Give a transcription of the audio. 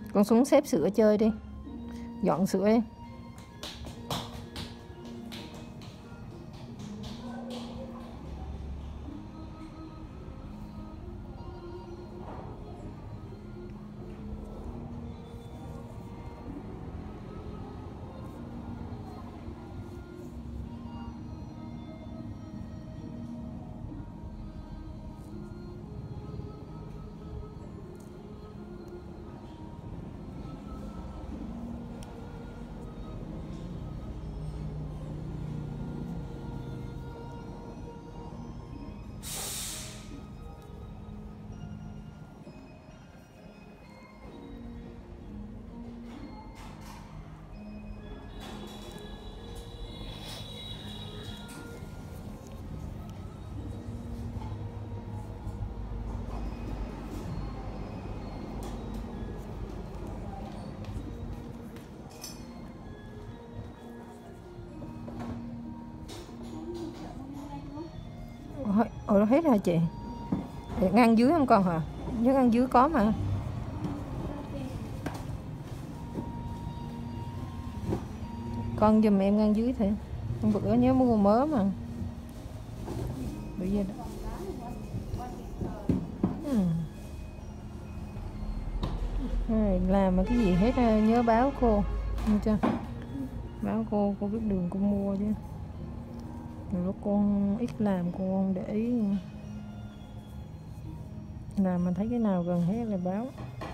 Con xuống xếp sữa chơi đi, dọn sữa đi. Ủa hết hả chị? Để ngăn dưới không còn hả? Nhớ ngăn dưới có mà. Con giùm em ngăn dưới thì hôm bữa nhớ mua mớ mà. Bây giờ đó. Làm mà cái gì hết nhớ báo cô, nghe chưa? Báo cô biết đường cô mua chứ. Lúc con ít làm cô không để ý. Làm mà thấy cái nào gần hết là báo.